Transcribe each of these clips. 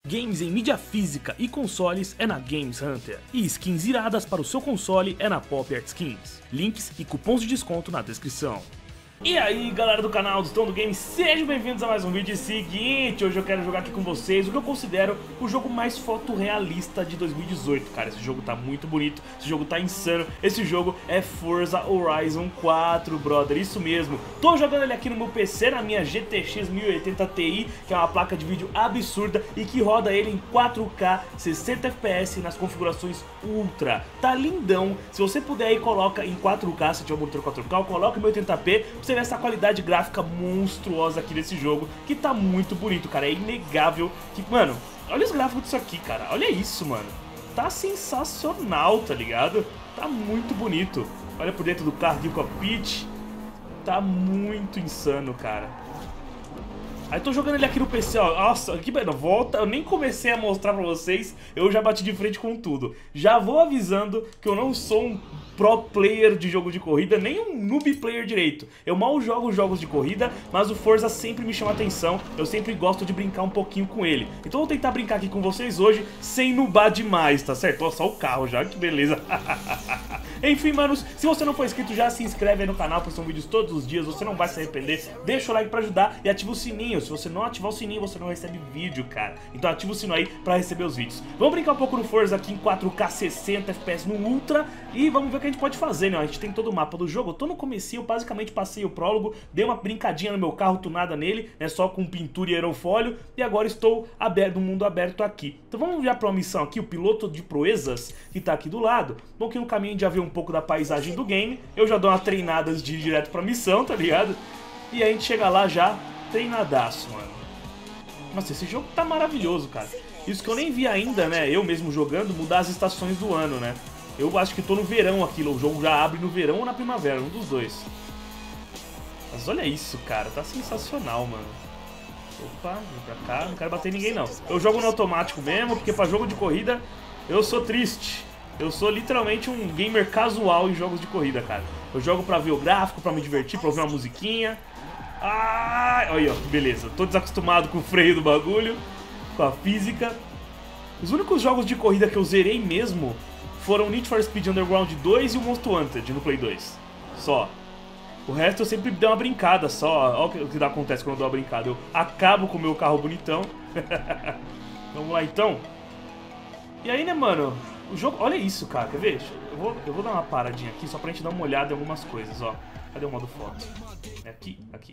Games em mídia física e consoles é na Games Hunter. E skins iradas para o seu console é na Pop Art Skins. Links e cupons de desconto na descrição. E aí galera do canal do Estão do Game, sejam bem-vindos a mais um vídeo. Seguinte, hoje eu quero jogar aqui com vocês o que eu considero o jogo mais fotorrealista de 2018, cara. Esse jogo tá muito bonito, esse jogo tá insano. Esse jogo é Forza Horizon 4, brother, isso mesmo. Tô jogando ele aqui no meu PC, na minha GTX 1080 Ti, que é uma placa de vídeo absurda e que roda ele em 4K, 60 FPS nas configurações Ultra. Tá lindão. Se você puder aí, coloca em 4K, se tiver um monitor 4K, coloca em 1080p, você vê essa qualidade gráfica monstruosa aqui desse jogo, que tá muito bonito, cara. É inegável que, mano, olha os gráficos disso aqui, cara. Olha isso, mano. Tá sensacional, tá ligado? Tá muito bonito. Olha por dentro do carro aqui, o cockpit. Tá muito insano, cara. Aí tô jogando ele aqui no PC, ó. Nossa, que volta. Eu nem comecei a mostrar pra vocês, eu já bati de frente com tudo. Já vou avisando que eu não sou um pro player de jogo de corrida, nem um noob player direito. Eu mal jogo jogos de corrida, mas o Forza sempre me chama atenção. Eu sempre gosto de brincar um pouquinho com ele. Então eu vou tentar brincar aqui com vocês hoje, sem nubar demais, tá certo? Ó, só o carro já, que beleza. Enfim, manos, se você não for inscrito, já se inscreve aí no canal, porque são vídeos todos os dias, você não vai se arrepender. Deixa o like pra ajudar e ativa o sininho. Se você não ativar o sininho, você não recebe vídeo, cara. Então ativa o sino aí pra receber os vídeos. Vamos brincar um pouco no Forza aqui em 4K 60 FPS no Ultra e vamos ver o que a gente pode fazer, né? A gente tem todo o mapa do jogo. Eu tô no comecinho, basicamente passei o prólogo, dei uma brincadinha no meu carro, tunada nele, né? Só com pintura e aerofólio, e agora estou aberto, no mundo aberto aqui. Então vamos já pra uma missão aqui, o piloto de proezas, que tá aqui do lado. Bom, que no caminho já vê um pouco da paisagem do game, eu já dou uma treinada de ir direto pra missão, tá ligado? E aí a gente chega lá já treinadaço, mano. Nossa, esse jogo tá maravilhoso, cara. Isso que eu nem vi ainda, né, eu mesmo jogando, mudar as estações do ano, né. Eu acho que tô no verão aqui, o jogo já abre no verão ou na primavera, um dos dois. Mas olha isso, cara, tá sensacional, mano. Opa, vem pra cá, não quero bater em ninguém não. Eu jogo no automático mesmo, porque pra jogo de corrida eu sou triste. Eu sou literalmente um gamer casual em jogos de corrida, cara. Eu jogo pra ver o gráfico, pra me divertir, pra ouvir uma musiquinha. Ah, olha aí, ó, beleza. Tô desacostumado com o freio do bagulho, com a física. Os únicos jogos de corrida que eu zerei mesmo foram Need for Speed Underground 2 e o Most Wanted no Play 2. Só. O resto eu sempre dei uma brincada só. Olha o que acontece quando eu dou uma brincada. Eu acabo com o meu carro bonitão. Vamos lá então. E aí, né, mano? O jogo... Olha isso, cara. Quer ver? Eu vou dar uma paradinha aqui só pra gente dar uma olhada em algumas coisas, ó. Cadê o modo foto? É aqui, aqui.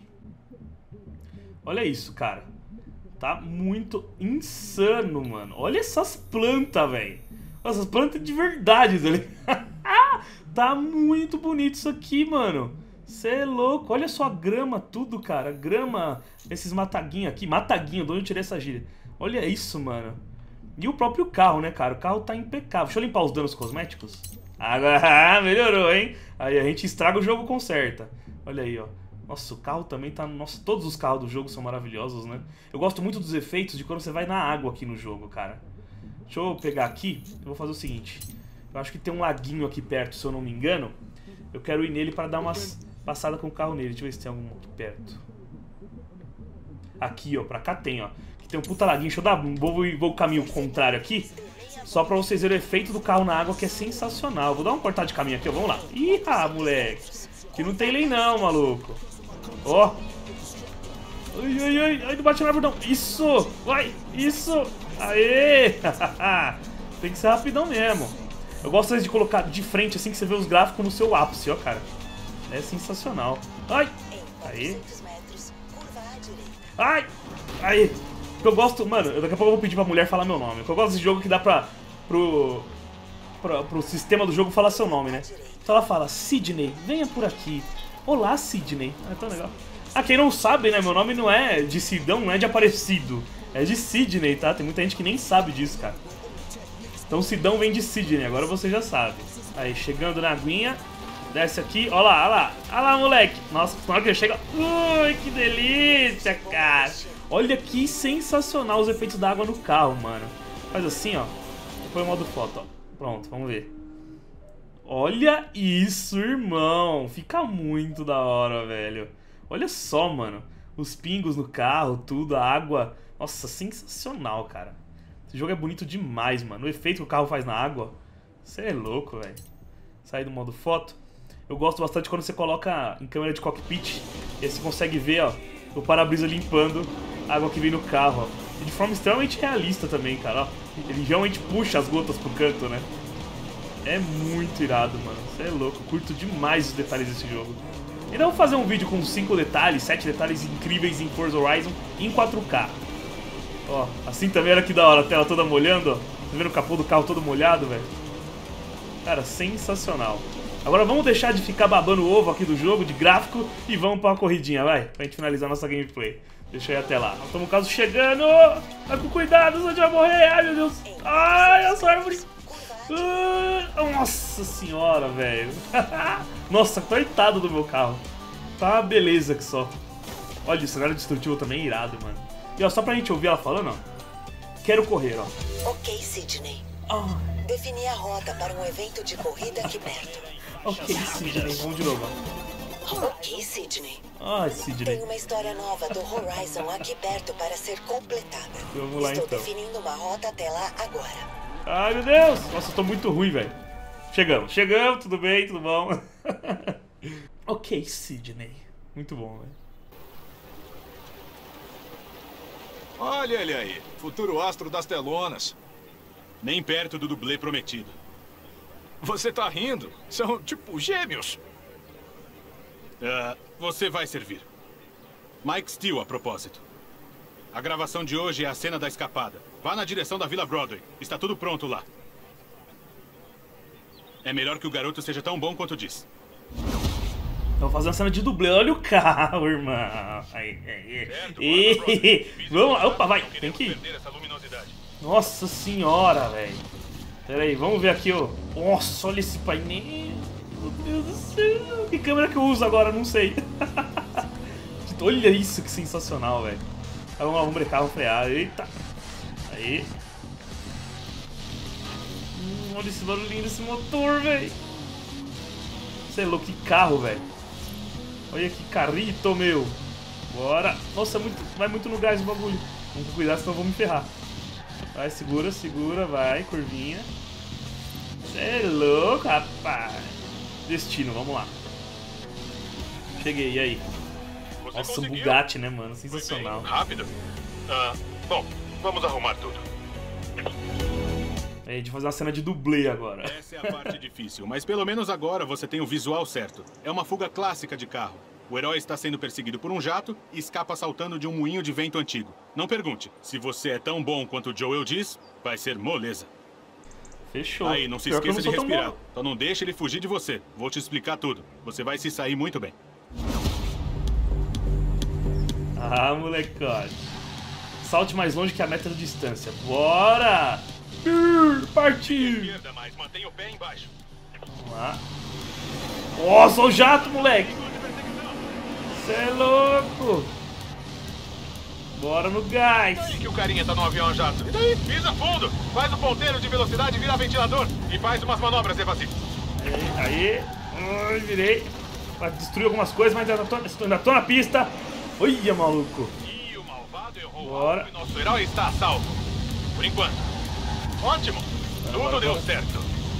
Olha isso, cara. Tá muito insano, mano. Olha essas plantas, velho. Essas plantas de verdade, tá ligado? Tá muito bonito isso aqui, mano. Cê é louco. Olha só a grama, tudo, cara. Grama, esses mataguinhos aqui. Mataguinho, de onde eu tirei essa gíria? Olha isso, mano. E o próprio carro, né, cara? O carro tá impecável. Deixa eu limpar os danos cosméticos. Agora, melhorou, hein? Aí a gente estraga o jogo, conserta. Olha aí, ó. Nossa, o carro também tá... Nossa, todos os carros do jogo são maravilhosos, né? Eu gosto muito dos efeitos de quando você vai na água aqui no jogo, cara. Deixa eu pegar aqui. Eu vou fazer o seguinte. Eu acho que tem um laguinho aqui perto, se eu não me engano. Eu quero ir nele para dar umas passadas com o carro nele. Deixa eu ver se tem algum aqui perto. Aqui, ó. Pra cá tem, ó. Aqui tem um puta laguinho. Deixa eu dar... Vou o caminho contrário aqui. Só pra vocês verem o efeito do carro na água, que é sensacional. Vou dar uma cortada de caminho aqui, ó. Vamos lá. Ih, moleque. Que não tem lei não, maluco. Ó. Ai, ai, ai. Ai, não bate na árvore, não. Isso. Vai. Isso. Aê. Tem que ser rapidão mesmo. Eu gosto de colocar de frente, assim, que você vê os gráficos no seu ápice, ó, cara. É sensacional. Ai. Aí. Ai. Aí. Eu gosto, mano, daqui a pouco eu vou pedir pra mulher falar meu nome. Eu gosto desse jogo que dá pro sistema do jogo falar seu nome, né? Então ela fala, Sidney, venha por aqui. Olá, Sidney. É tão legal. Ah, quem não sabe, né, meu nome não é de Sidão, não é de Aparecido. É de Sidney, tá? Tem muita gente que nem sabe disso, cara. Então Sidão vem de Sidney, agora você já sabe. Aí, chegando na aguinha. Desce aqui, ó lá, ó lá. Ó lá, moleque. Nossa, na hora que ele chega... Ui, que delícia, cara. Olha que sensacional os efeitos da água no carro, mano. Faz assim, ó. Põe o modo foto, ó. Pronto, vamos ver. Olha isso, irmão. Fica muito da hora, velho. Olha só, mano. Os pingos no carro, tudo, a água. Nossa, sensacional, cara. Esse jogo é bonito demais, mano. O efeito que o carro faz na água. Você é louco, velho. Sair do modo foto. Eu gosto bastante quando você coloca em câmera de cockpit. E aí você consegue ver, ó, o para-brisa limpando a água que vem no carro, ó. E de forma extremamente realista também, cara, ó. Ele realmente puxa as gotas pro canto, né? É muito irado, mano. Você é louco. Eu curto demais os detalhes desse jogo. Ainda vou fazer um vídeo com 5 detalhes, 7 detalhes incríveis em Forza Horizon em 4K. Ó, assim também, olha que da hora, a tela toda molhando, ó. Tá vendo o capô do carro todo molhado, velho? Cara, sensacional. Agora vamos deixar de ficar babando o ovo aqui do jogo, de gráfico, e vamos pra uma corridinha, vai? Pra gente finalizar nossa gameplay. Deixa eu ir até lá. Estamos caso chegando! Vai com cuidado, senão a gente vai morrer! Ai, meu Deus! Ai, essa árvore! Nossa senhora, velho! Nossa, coitado do meu carro. Tá uma beleza que só. Olha, o cenário destrutivo também é irado, mano. E ó, só pra gente ouvir ela falando, ó. Quero correr, ó. Ok, Sidney. Defini a rota para um evento de corrida aqui perto. Ok, Sidney. Vamos de novo, ó. Ok, Sidney. Ai, Sidney. Tem uma história nova do Horizon aqui perto para ser completada. Vamos lá, Estou então. definindo uma rota até lá agora. Ai, meu Deus! Nossa, eu tô muito ruim, velho. Chegamos, tudo bem, tudo bom? Ok, Sidney. Muito bom, velho. Olha ele aí, futuro astro das telonas. Nem perto do dublê prometido. Você tá rindo? São, tipo, gêmeos. Você vai servir. Mike Steele, a propósito. A gravação de hoje é a cena da escapada. Vá na direção da Vila Broadway. Está tudo pronto lá. É melhor que o garoto seja tão bom quanto diz. Vamos fazer uma cena de dublê. Olha o carro, irmão. Aí. Vamos lá. Opa, vai. Tem que ir. Nossa senhora, velho. Pera aí, vamos ver aqui, ó. Nossa, olha esse painel. Meu Deus do céu. Que câmera que eu uso agora? Não sei. Olha isso, que sensacional, velho. Vamos lá, vamos brecar, vamos frear. Eita. Aí. Olha esse barulhinho desse motor, velho. Você é louco, que carro, velho. Olha que carrito, meu. Bora. Nossa, vai muito no gás o bagulho. Vamos cuidar, senão eu vou me ferrar. Vai, segura, vai, curvinha. Você é louco, rapaz. Destino, vamos lá. Cheguei, e aí? Nossa, o Bugatti, né, mano? Sensacional. Rápido? Bom, vamos arrumar tudo. A gente vai fazer uma cena de dublê agora. Essa é a parte difícil, mas pelo menos agora você tem o visual certo. É uma fuga clássica de carro. O herói está sendo perseguido por um jato e escapa saltando de um moinho de vento antigo. Não pergunte. Se você é tão bom quanto o Joel diz, vai ser moleza. Fechou. Aí, não se esqueça de respirar. Só não deixe ele fugir de você. Vou te explicar tudo. Você vai se sair muito bem. Ah, molecada. Salte mais longe que a meta da distância. Bora! Partiu! Esquerda, mas mantenha o pé embaixo. Vamos lá. Nossa, o jato, moleque! Você é louco! Bora no gás! Aí que o carinha tá no avião jato. E daí? Pisa fundo! Faz o ponteiro de velocidade virar ventilador. E faz umas manobras, evasivas. Aí. Ai, virei. Vai destruir algumas coisas, mas ainda tô na pista. Olha, maluco! E o malvado errou. Bora. E nosso herói está a salvo. Por enquanto. Ótimo! Tudo deu certo.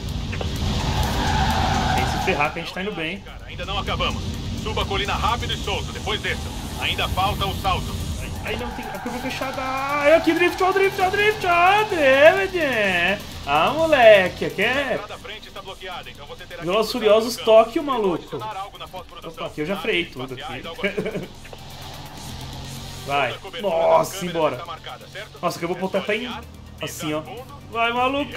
Tem que se ferrar que a gente tá indo bem. Cara, ainda não acabamos. Suba a colina rápido e solto, depois desça. Ainda falta o salto. Aí não tem a curva fechada. Ai, aqui drift, ó, drift. Ah, moleque, aqui é... A estrada à frente está bloqueada, então você terá que Velozes cruzar Furiosos o campo. Tóquio, maluco. Adicionar algo na pós-produção. Opa, aqui eu já freiei tudo Passear e dar aqui. algo assim. Vai. Toda a cobertura das Nossa, câmeras embora. está marcada, certo? Nossa, que eu vou É botar só até em... alinhar, Assim, ó. pisar fundo. Vai, maluco!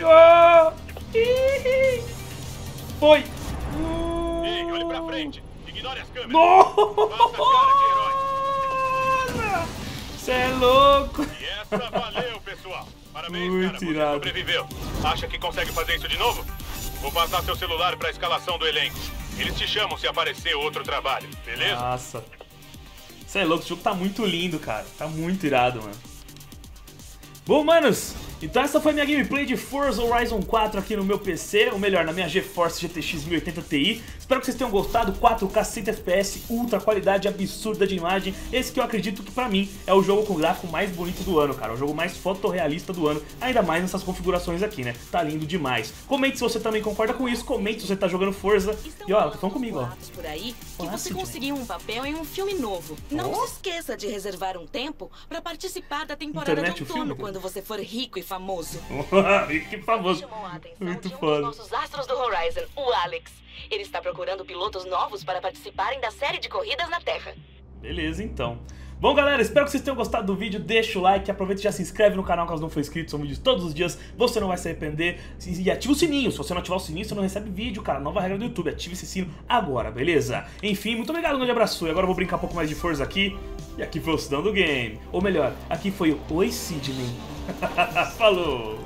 Ih, foi! Ei, olhe pra frente. Ignore as câmeras. Nossa! Faça cara de herói. Você é louco! E essa valeu, pessoal. Parabéns, Muito cara. Você irado. sobreviveu. Acha que consegue fazer isso de novo? Vou passar seu celular pra escalação do elenco. Eles te chamam se aparecer outro trabalho, beleza? Nossa. Você é louco, o jogo tá muito lindo, cara. Tá muito irado, mano. Bom, manos, Então essa foi minha gameplay de Forza Horizon 4 aqui no meu PC, ou melhor, na minha GeForce GTX 1080 Ti. Espero que vocês tenham gostado, 4K 60 FPS, ultra qualidade absurda de imagem. Esse que eu acredito que pra mim é o jogo com o gráfico mais bonito do ano, cara. O jogo mais fotorrealista do ano, ainda mais nessas configurações aqui, né? Tá lindo demais. Comente se você também concorda com isso, comente se você tá jogando Forza. E ó, estão comigo, ó. Por aí que você conseguiu um papel em um filme novo. Não se esqueça de reservar um tempo pra participar da temporada de outono, quando você for rico e famoso. Que famoso. Chamou a atenção Muito de um foda. dos nossos astros do Horizon, o Alex. Ele está procurando pilotos novos para participarem da série de corridas na Terra. Beleza, então. Bom, galera, espero que vocês tenham gostado do vídeo. Deixa o like, aproveita e já se inscreve no canal caso não for inscrito. São vídeos todos os dias, você não vai se arrepender. E ativa o sininho, se você não ativar o sininho, você não recebe vídeo, cara. Nova regra do YouTube, ative esse sino agora, beleza? Enfim, muito obrigado, um grande abraço. E agora eu vou brincar um pouco mais de Forza aqui. E aqui foi o Cidão do Game. Ou melhor, aqui foi o Oi Sidney. Falou!